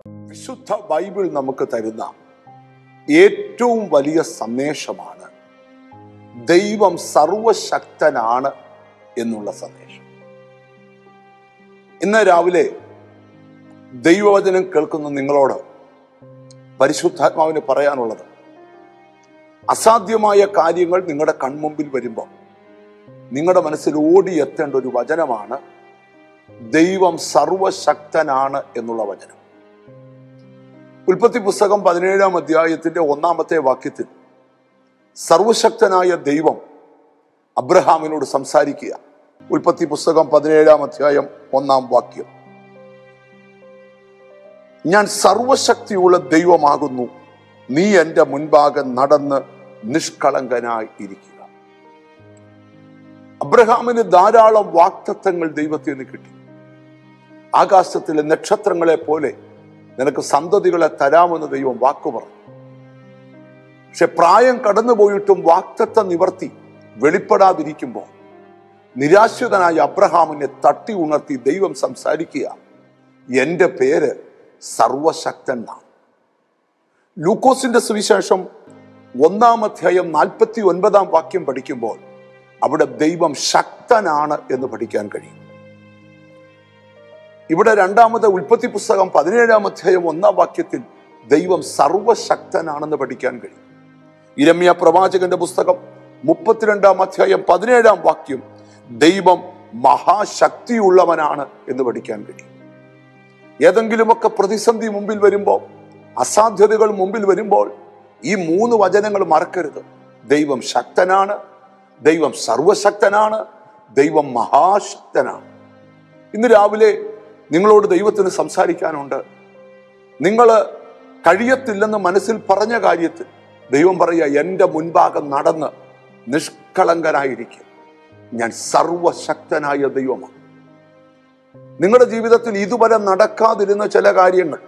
വിശുദ്ധ ബൈബിൾ നമുക്ക് തരുന്ന ഏറ്റവും വലിയ സന്ദേശമാണ് ദൈവം സർവശക്തനാണ് എന്നുള്ള സന്ദേശം. ഇന്ന് രാവിലെ ദൈവവചനം കേൾക്കുന്ന നിങ്ങളോട് പരിശുദ്ധാത്മാവിന് പറയാനുള്ളത്, അസാധ്യമായ കാര്യങ്ങൾ നിങ്ങളുടെ കൺമുമ്പിൽ വരുമ്പോൾ നിങ്ങളുടെ മനസ്സിൽ ഓടിയെത്തേണ്ട ഒരു വചനമാണ് ദൈവം സർവശക്തനാണ് എന്നുള്ള വചനം. ഉൽപ്പത്തി പുസ്തകം 17-ാം അധ്യായത്തിന്റെ 1-ാമത്തെ വാക്യത്തിൽ സർവശക്തനായ ദൈവം അബ്രഹാമിനോട് സംസാരിക്കുക. ഉൽപ്പത്തി പുസ്തകം 17-ാം അധ്യായം 1-ാം വാക്യം, ഞാൻ സർവശക്തിയുള്ള ദൈവമാകുന്നു, നീ എൻ്റെ മുൻപാകെ നടന്ന് നിഷ്കളങ്കനായി ഇരിക്കുക. അബ്രഹാമിന് ധാരാളം വാഗ്ദത്തങ്ങൾ ദൈവത്തിൽ നിന്ന് കിട്ടി. ആകാശത്തിലെ നക്ഷത്രങ്ങളെ പോലെ നിനക്ക് സന്തതികളെ തരാമെന്ന് ദൈവം വാക്കു പറഞ്ഞു. പക്ഷെ പ്രായം കടന്നുപോയിട്ടും വാഗ്ദത്ത നിവർത്തി വെളിപ്പെടാതിരിക്കുമ്പോൾ നിരാശ്രിതനായ അബ്രഹാമിനെ തട്ടി ഉണർത്തി ദൈവം സംസാരിക്കുക, എൻ്റെ പേര് സർവശക്തൻ എന്നാണ്. ലൂക്കോസിന്റെ സുവിശേഷം 1-ാം അധ്യായം 49-ാം വാക്യം പഠിക്കുമ്പോൾ അവിടെ ദൈവം ശക്തനാണ് എന്ന് പഠിക്കാൻ കഴിയും. ഇവിടെ രണ്ടാമത് ഉൽപ്പത്തി പുസ്തകം 17-ാം അധ്യായം 1-ാം വാക്യത്തിൽ ദൈവം സർവശക്തനാണെന്ന് പഠിക്കാൻ കഴിയും. യിരെമ്യാ പ്രവാചകന്റെ പുസ്തകം 32-ാം അധ്യായം 17-ാം വാക്യം ദൈവം മഹാശക്തിയുള്ളവനാണ് എന്ന് പഠിക്കാൻ കഴിയും. ഏതെങ്കിലുമൊക്കെ പ്രതിസന്ധി മുമ്പിൽ വരുമ്പോൾ, അസാധ്യതകൾ മുമ്പിൽ വരുമ്പോൾ ഈ 3 വചനങ്ങൾ മറക്കരുത്. ദൈവം ശക്തനാണ്, ദൈവം സർവശക്തനാണ്, ദൈവം മഹാശക്തനാണ്. ഇന്ന് രാവിലെ നിങ്ങളോട് ദൈവത്തിന് സംസാരിക്കാനുണ്ട്. നിങ്ങൾ കഴിയത്തില്ലെന്ന് മനസ്സിൽ പറഞ്ഞ കാര്യത്തിൽ ദൈവം പറയുക, എൻ്റെ മുൻപാകെ നടന്ന് നിഷ്കളങ്കനായിരിക്കുക, ഞാൻ സർവശക്തനായ ദൈവമാണ്. നിങ്ങളുടെ ജീവിതത്തിൽ ഇതുവരെ നടക്കാതിരുന്ന ചില കാര്യങ്ങൾ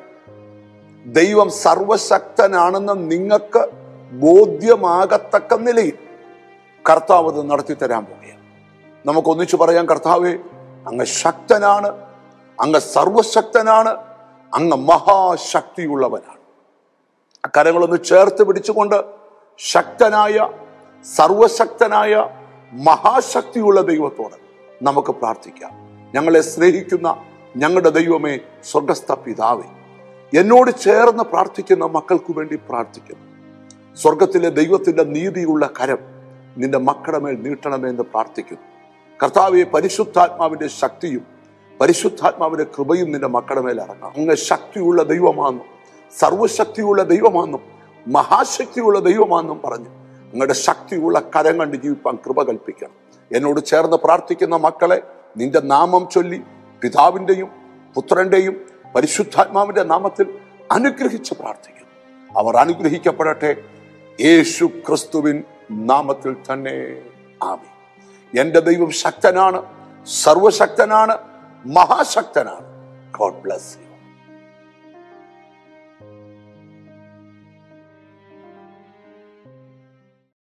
ദൈവം സർവശക്തനാണെന്ന് നിങ്ങൾക്ക് ബോധ്യമാകത്തക്ക നിലയിൽ കർത്താവ് അത് നടത്തി തരാൻ പോവുകയാണ്. നമുക്കൊന്നിച്ചു പറയാം, കർത്താവേ, അങ്ങ് ശക്തനാണ്, അങ്ങ് സർവശക്തനാണ്, അങ്ങ് മഹാശക്തിയുള്ളവനാണ്. കരങ്ങളൊന്ന് ചേർത്ത് പിടിച്ചുകൊണ്ട് ശക്തനായ, സർവശക്തനായ, മഹാശക്തിയുള്ള ദൈവത്തോട് നമുക്ക് പ്രാർത്ഥിക്കാം. ഞങ്ങളെ സ്നേഹിക്കുന്ന ഞങ്ങളുടെ ദൈവമേ, സ്വർഗസ്ഥ പിതാവേ, എന്നോട് ചേർന്ന് പ്രാർത്ഥിക്കുന്ന മക്കൾക്ക് വേണ്ടി പ്രാർത്ഥിക്കുന്നു. സ്വർഗത്തിലെ ദൈവത്തിന്റെ നീതിയുള്ള കരം നിന്റെ മക്കളുടെ മേൽ നീട്ടണമേ എന്ന് പ്രാർത്ഥിക്കുന്നു. കർത്താവെ, പരിശുദ്ധാത്മാവിന്റെ ശക്തിയും പരിശുദ്ധാത്മാവിന്റെ കൃപയും നിന്റെ മക്കളുടെ മേൽ ഇറങ്ങാം. അങ്ങ് ശക്തിയുള്ള ദൈവമാണെന്നും സർവശക്തിയുള്ള ദൈവമാണെന്നും മഹാശക്തിയുള്ള ദൈവമാണെന്നും പറഞ്ഞു അങ്ങയുടെ ശക്തിയുള്ള കരം കണ്ട് ജീവിപ്പാൻ കൃപ കൽപ്പിക്കണം. എന്നോട് ചേർന്ന് പ്രാർത്ഥിക്കുന്ന മക്കളെ നിന്റെ നാമം ചൊല്ലി പിതാവിൻ്റെയും പുത്രന്റെയും പരിശുദ്ധാത്മാവിന്റെ നാമത്തിൽ അനുഗ്രഹിച്ച് പ്രാർത്ഥിക്കുന്നു. അവർ അനുഗ്രഹിക്കപ്പെടട്ടെ, യേശു ക്രിസ്തുവിൻ നാമത്തിൽ തന്നെ. ആമേൻ. എൻ്റെ ദൈവം ശക്തനാണ്, സർവശക്തനാണ്, മഹാശക്തനാണ്. God bless U.